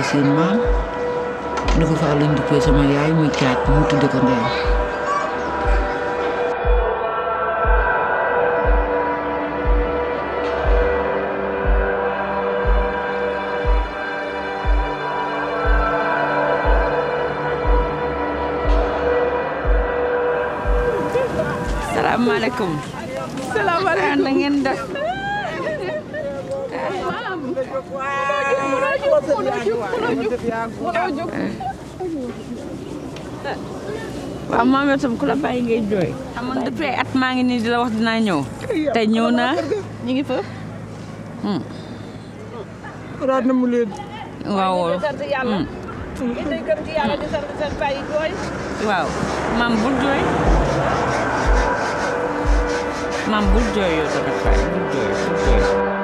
dippee seen maam Ndofou Fall lañ dippee sama yaay muy caat mu tudde ko ndeyam. Assalamualaikum. Assalamualaikum. Na ngeen def. Waaw moom yow tam ku la bàyyi ngay jooy. Amoon depuis at maa ngi nii di la wax dinaa ñëw. Tey ñëw naa. Ñu ngi fa. raad na mu leen. Waaw. Waaw. Maam bul jooy. Maam bul jooy yow tamit bul jooy.